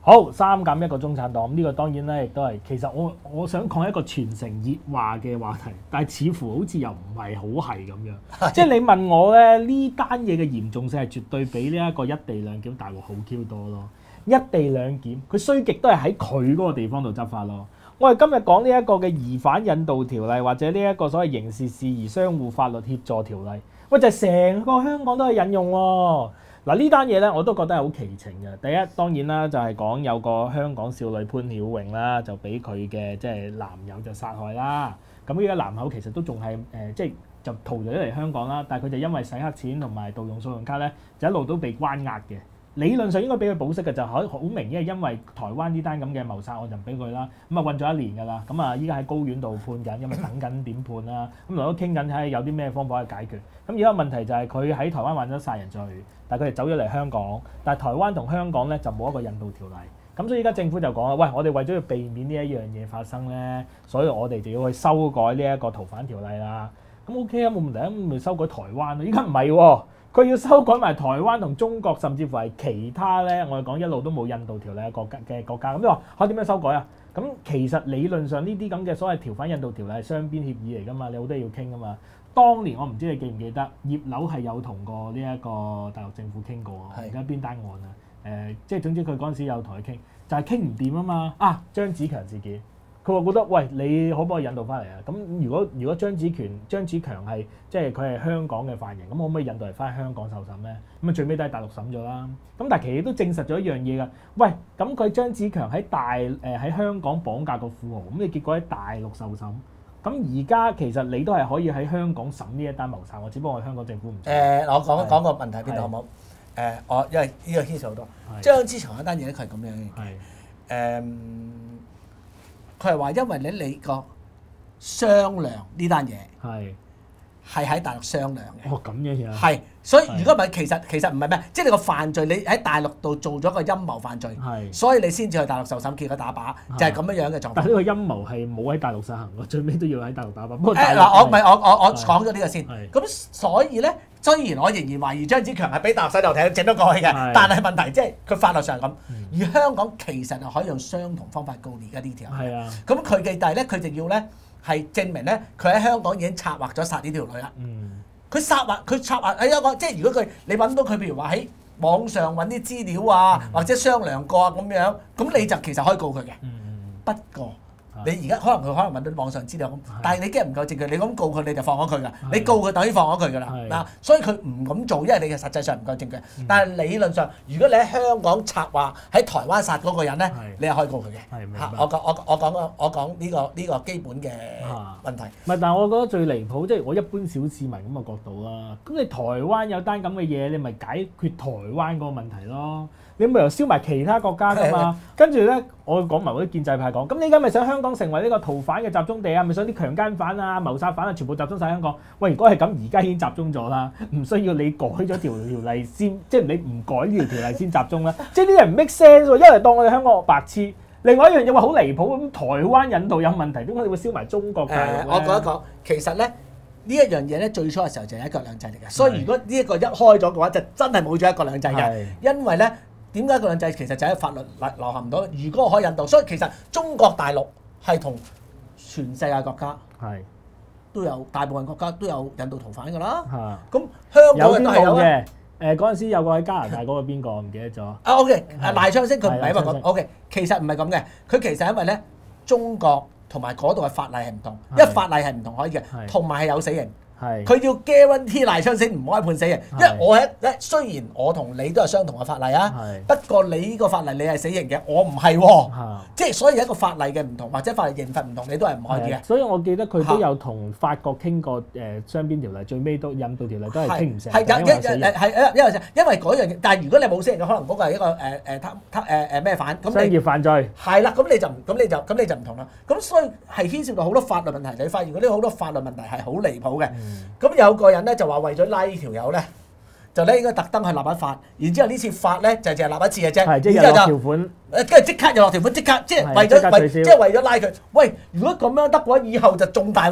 好3減1個中產黨，呢個當然咧亦都係其實我想講一個全城熱話嘅話題，但係似乎好似又唔係好係咁樣。即係你問我咧，呢單嘢嘅嚴重性係絕對比呢一個一地兩檢大鑊好 Q 多咯。一地兩檢佢衰極都係喺佢嗰個地方度執法咯。我哋今日講呢一個嘅疑犯引渡條例，或者呢一個所謂刑事事宜相互法律協助條例，喂就係成個香港都係引用喎。嗱呢單嘢咧，我都覺得係好奇情嘅。第一當然啦，就係講有個香港少女潘曉穎啦，就俾佢嘅即係男友就殺害啦。咁依家男友其實都仲係即係就逃咗嚟香港啦，但係佢就因為洗黑錢同埋盜用信用卡咧，就一路都被關押嘅。理論上應該俾佢保釋嘅，就好明顯係因為台灣呢單咁嘅謀殺案就唔俾佢啦。咁啊韞咗1年㗎啦。咁啊依家喺高院度判緊，因為等緊點判啦。咁嚟都傾緊睇下有啲咩方法去解決。咁而家問題就係佢喺台灣犯咗殺人罪，但係佢哋走咗嚟香港，但係台灣同香港咧就冇一個引渡條例。咁所以而家政府就講啦，喂，我哋為咗要避免呢一樣嘢發生咧，所以我哋就要去修改呢一個逃犯條例啦。咁 OK 啊，冇問題啊，咁咪修改台灣咯。依家唔係喎。佢要修改埋台灣同中國，甚至乎係其他咧，我哋講一路都冇引渡條例嘅國家。咁你話嚇點樣修改啊？咁其實理論上呢啲咁嘅所謂逃犯引渡條例係雙邊協議嚟㗎嘛，你好多嘢要傾㗎嘛。當年我唔知你記唔記得，葉劉係有同過呢一個大陸政府傾過，而家邊單案啊？即係總之佢嗰陣時有同佢傾，就係傾唔掂啊嘛。張子強事件。佢話覺得喂，你可唔可以引渡翻嚟啊？咁如果張子強係即係佢係香港嘅犯人，咁可唔可以引渡嚟翻香港受審咧？咁啊最尾都係大陸審咗啦。咁但係其實都證實咗一樣嘢㗎。喂，咁佢張子強喺香港綁架個富豪，咁你結果喺大陸受審。咁而家其實你都係可以喺香港審呢一單謀殺案，只不過香港政府唔知。 我講個問題邊度好唔好？我因為呢個牽涉好多。張子強嗰單嘢咧，佢係咁樣嘅。佢係話因為你個商量呢單嘢係喺大陸商量嘅。 咁樣係，所以如果唔係其實唔係咩，即係你個犯罪你喺大陸度做咗個陰謀犯罪，所以你先至去大陸受審，結果打靶，就係咁樣嘅狀況。 但係呢個陰謀係冇喺大陸實行喎，最尾都要喺大陸打靶。 我講咗呢個先。咁所以咧，雖然我仍然懷疑張子強係俾大陸洗頭艇整咗過去嘅，但係問題即係佢法律上係咁。而香港其實係可以用相同方法告你而家呢條。咁佢嘅但係咧，佢就要咧係證明咧，佢喺香港已經策劃咗殺呢條女啦。佢策劃喺香港，即係如果你揾到佢，譬如話喺網上揾啲資料啊，或者商量過啊咁樣，咁你就其實可以告佢嘅。不過你而家可能揾到啲網上資料咁，但係你驚唔夠證據，你咁告佢你就放咗佢㗎。你告佢等於放咗佢㗎啦。嗱，所以佢唔咁做，因為你嘅實際上唔夠證據。但係理論上，如果你喺香港策劃喺台灣殺嗰個人咧，你係可以告佢嘅。我講呢個基本嘅問題。 唔係，但係我覺得最離譜，即係我一般小市民咁嘅角度啦。咁你台灣有單咁嘅嘢，你咪解決台灣嗰個問題咯。你咪又燒埋其他國家㗎嘛？跟住咧，我講埋嗰啲建制派講，咁你而家咪想香港成為呢個逃犯嘅集中地啊？咪想啲強姦犯啊、謀殺犯啊，全部集中晒香港？喂，如果係咁，而家已經集中咗啦，唔需要你改咗條例先，即係你唔改呢條條例先集中啦。即係啲人唔 make sense 喎，一嚟當我哋香港白痴，另外一樣嘢話好離譜咁，台灣引渡有問題，點解你會燒埋中國大陸咧？ 我講一講，其實咧。呢一樣嘢咧，最初嘅時候就係一國兩制嚟嘅，所以如果呢一個一開咗嘅話，就真係冇咗一國兩制嘅。因為咧，點解一國兩制其實就係法律流行唔到？如果可以引渡，所以其實中國大陸係同全世界國家都有大部分國家都有引渡逃犯㗎啦。咁香港嘅都係有嘅。 嗰陣時有個喺加拿大嗰個邊個我唔記得咗。 OK， 賴昌星佢唔係因為咁。OK， 其實唔係咁嘅，佢其實因為咧中國。同埋嗰度嘅法例係唔同，因為法例係唔同可以嘅，同埋係有死刑。佢要 guarantee 賴昌星唔可以判死刑，因為我雖然我同你都係相同嘅法例啊，不過你呢個法例你係死刑嘅，我唔係喎，即係所以一個法例嘅唔同或者法例刑罰唔同，你都係唔可以嘅。 所以我記得佢都有同法國傾過雙邊條例，最尾都引渡條例都係傾唔成， 因為嗰樣嘢，但係如果你冇死刑嘅，可能嗰個係一個咩犯咁？ 商業犯罪係啦，咁你就唔同啦。咁所以係牽涉到好多法律問題，你發現嗰啲好多法律問題係好離譜嘅。咁有個人咧就話為咗拉呢條友咧，就咧應該特登去立一法，然之後呢次法咧就係立一次嘅啫， 即係有條款， 跟住即刻又落條款，即刻即係為咗拉佢。喂，如果咁樣得嘅話，以後就仲大鑊。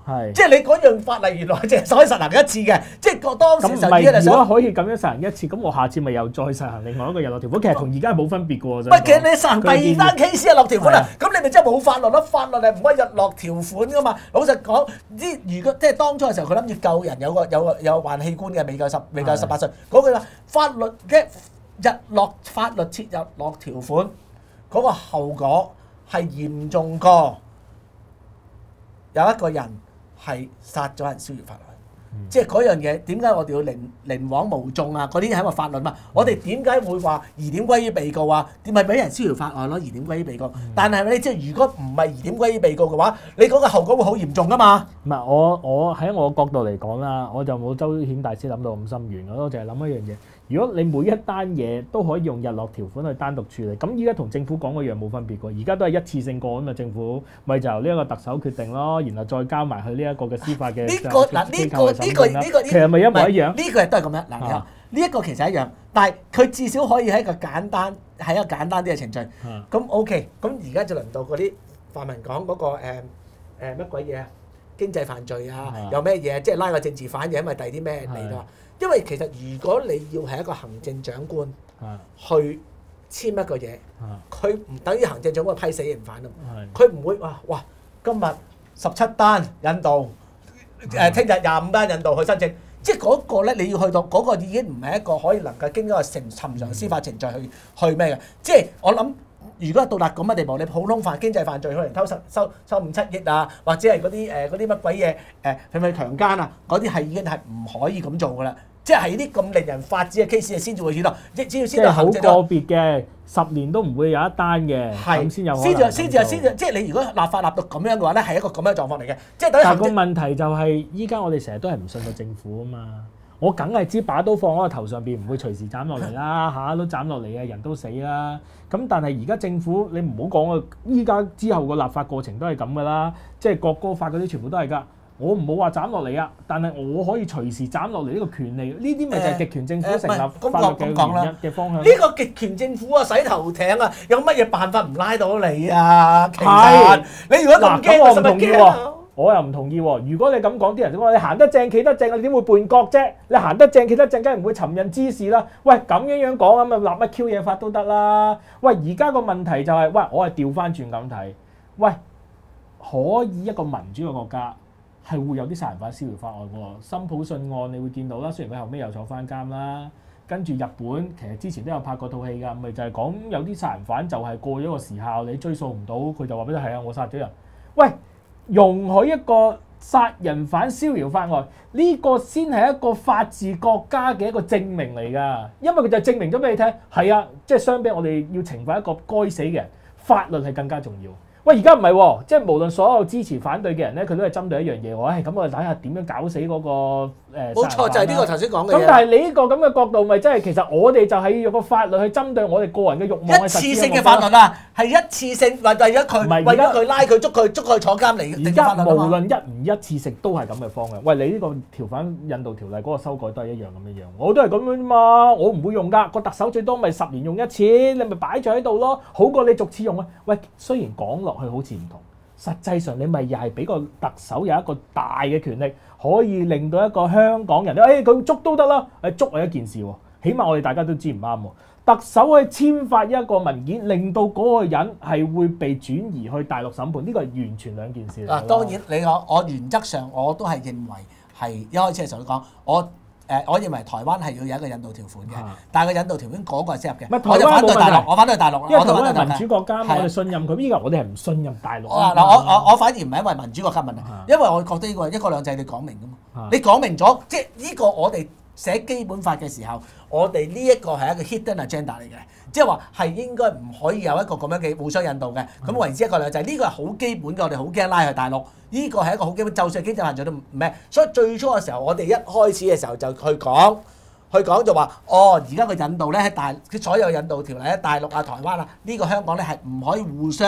即係你嗰樣法例原來淨係可以實行一次嘅，即係當時就已經係想。如果可以咁樣實行一次，咁我下次咪又再實行另外一個日落條款，其實同而家係冇分別嘅喎。 唔係，其實你實行第二單 case 日落條款啦，咁你咪真係冇法律咯？法律係唔可以日落條款噶嘛。老實講，如果即係當初嘅時候，佢諗住救人，有患器官嘅，未夠18歲，嗰句啦，法律嘅法律設日落條款，嗰個後果係嚴重過有一個人係殺咗人逍遙法外。即係嗰樣嘢，點解我哋要寧枉毋縱啊？嗰啲係一個法律嘛。我哋點解會話疑點歸於被告啊？點係俾人逍遙法外咯？疑點歸於被告。但係你即係如果唔係疑點歸於被告嘅話，你嗰個後果會好嚴重噶嘛？ 唔係我喺我角度嚟講啦，我就冇周顯大師諗到咁深遠，我淨係諗一樣嘢。如果你每一單嘢都可以用日落條款去單獨處理，咁依家同政府講嗰樣冇分別喎。而家都係一次性過啊嘛，政府咪就由呢一個特首決定咯，然後再交埋去呢一個嘅司法嘅機構去審判啦。其實咪一模一樣。 呢個亦都係咁樣嗱，呢一個其實一樣，但係佢至少可以係一個簡單啲嘅程序。咁 OK，咁而家就輪到嗰啲泛民講嗰個乜鬼嘢啊？經濟犯罪啊，有咩嘢？即係拉個政治犯嘅，因為第啲咩嚟到？因為其實如果你要係一個行政長官去簽一個嘢，佢唔等於行政長官批死刑犯啊嘛。佢唔會話哇，今日17單引渡，聽日25單引渡去申請，即係嗰個咧你要去到嗰個已經唔係一個可以能夠經過尋常司法程序去咩嘅。即係我諗，如果到達咁嘅地步，你普通經濟犯罪可能收5-7億啊，或者係嗰啲乜鬼嘢係咪強姦啊？嗰啲係已經係唔可以咁做噶啦。即係啲咁令人發指嘅 case 先至會知道，先到好個別嘅10年都唔會有一單嘅，咁先有可能。先至，即係你如果立法立到咁樣嘅話咧，係一個咁樣嘅狀況嚟嘅。即係等於但係個問題就係，依家我哋成日都係唔信個政府啊嘛。我梗係知把刀放喺個頭上邊，唔會隨時斬落嚟啦，下都斬落嚟啊，人都死啦。咁但係而家政府你唔好講啊，依家之後個立法過程都係咁噶啦，即係國歌法嗰啲全部都係㗎。我唔好話斬落嚟啊，但係我可以隨時斬落嚟呢個權利，呢啲咪就係極權政府成立法律嘅原因嘅方向。 呢個極權政府啊，洗頭艇啊，有乜嘢辦法唔拉到你啊？其實你如果咁驚， 我唔同意喎，我又唔同意喎。如果你咁講，啲人就話你行得正企得正，你點會叛國啫？你行得正企得正，梗係唔會尋釁滋事啦。喂，咁樣講咁咪立乜 Q 嘢法都得啦。喂，而家個問題就係，喂，我係調翻轉咁睇，喂，可以一個民主嘅國家。係會有啲殺人犯逍遙法外喎，辛普遜案你會見到啦，雖然佢後尾又坐翻監啦。跟住日本其實之前都有拍過套戲㗎，咪就係講有啲殺人犯就係過咗個時效，你追溯唔到，佢就話俾你係啊，我殺咗人。喂，容許一個殺人犯逍遙法外，呢個先係一個法治國家嘅一個證明嚟㗎，因為佢就證明咗俾你聽，係啊，即係相比我哋要懲罰一個該死嘅人，法律係更加重要。喂，而家唔係喎，即係無論所有支持反對嘅人咧，佢都係針對一樣嘢喎。咁我哋睇下點樣搞死嗰個冇錯，就係呢個頭先講嘅嘢。 咁但係你呢個咁嘅角度，咪即係其實我哋就係要用個法律去針對我哋個人嘅慾望。 一次性嘅法律啊，係一次性，為咗佢拉佢捉佢坐監嚟。 而家無論一唔一次性都係咁嘅方向。喂，你呢個條反引渡條例嗰個修改都係一樣咁樣樣，我都係咁樣啫嘛。我唔會用㗎，個特首最多咪10年用一次，你咪擺咗喺度咯，好過你逐次用啊。喂，雖然講落去好似唔同，實際上你咪又係俾個特首有一個大嘅權力，可以令到一個香港人佢捉都得啦，捉係一件事喎，起碼我哋大家都知唔啱喎。特首可以簽發一個文件，令到嗰個人係會被轉移去大陸審判，呢個係完全兩件事嚟。 嗱，當然你我原則上我都係認為係一開始嘅時候都講我認為台灣係要有一個引渡條款嘅，但係個引渡條款嗰個係適合嘅。我就反對大陸，我反對大陸。 因為台灣係民主國家，我哋信任佢。依家我哋係唔信任大陸。 我反而唔係因為民主國家問題，因為我覺得呢個一國兩制你講明㗎嘛，你講明咗，即係呢個我哋寫基本法嘅時候，我哋呢一個係一個 hidden agenda 嚟嘅，即係話係應該唔可以有一個咁樣嘅互相引渡嘅，咁為之一國兩制，呢個係好基本嘅，我哋好驚拉去大陸，呢個係一個好基本，就算經濟犯罪都唔咩，所以最初嘅時候，我哋一開始嘅時候就去講就話，而家個引渡咧喺所有引渡條例喺大陸啊、台灣啊，呢個香港咧係唔可以互相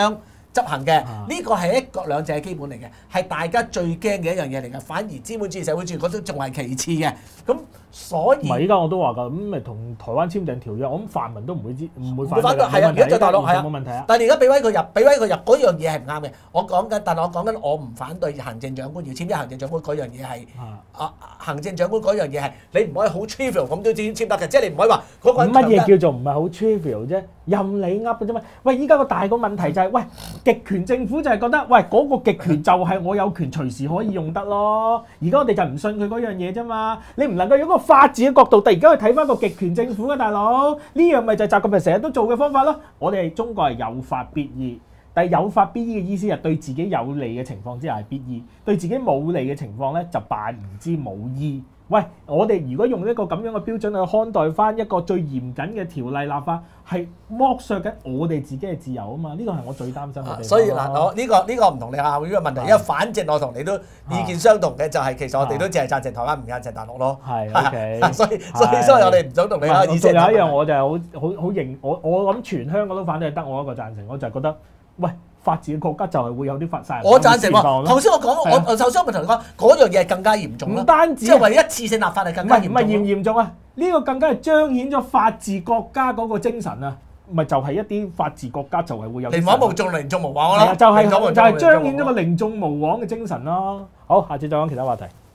執行嘅。呢個係一國兩制嘅基本嚟嘅，係大家最驚嘅一樣嘢嚟嘅。反而資本主義、社會主義嗰種仲係其次嘅。咁所以唔係依家我都話㗎，咁咪同台灣簽訂條約，我諗泛民都唔會反對。 係啊，而家在大陸係啊， 冇問題啊。 但係你而家俾威佢入嗰樣嘢係唔啱嘅。但係我講緊我唔反對行政長官要簽，因為行政長官嗰樣嘢係行政長官嗰樣嘢係你唔可以好 trivial 咁都簽得嘅，即係你唔可以話嗰個人乜嘢叫做唔係好 trivial 啫？任你噏嘅啫嘛。喂，依家個大個問題就係，喂，極權政府就係覺得，喂，嗰個極權就係我有權隨時可以用得咯。而家我哋就唔信佢嗰樣嘢啫嘛。你唔能夠用個法治嘅角度，突然間去睇翻個極權政府嘅大佬，呢樣咪就係習近平成日都做嘅方法咯。我哋中國係有法必依，但係有法必依嘅意思係對自己有利嘅情況之下係必依，對自己冇利嘅情況咧就扮唔知冇依。喂，我哋如果用一個咁樣嘅標準去看待翻一個最嚴謹嘅條例立法，係剝削緊我哋自己嘅自由啊嘛！呢個係我最擔心嘅地方。 所以嗱，我呢個唔同你拗呢個問題，因為反正我同你都意見相同嘅，就係其實我哋都只係贊成台灣，唔贊成大陸咯。 係 OK， 所以我哋唔想同你拗意見。 仲有一樣我就係好認，我諗全香港都反對，得我一個贊成，我就係覺得，喂。法治嘅國家就係會有啲法殺人。 我贊成喎。頭先我講，我首先我咪同你講，嗰樣嘢係更加嚴重啦。 唔單止， 即係為一次性立法係更加嚴重。 唔係嚴唔嚴重啊？呢個更加係彰顯咗法治國家嗰個精神啊！咪就係一啲法治國家就係會有。寧枉毋縱，寧縱毋枉咯。 就係彰顯咗個寧縱毋枉嘅精神咯。好，下次再講其他話題。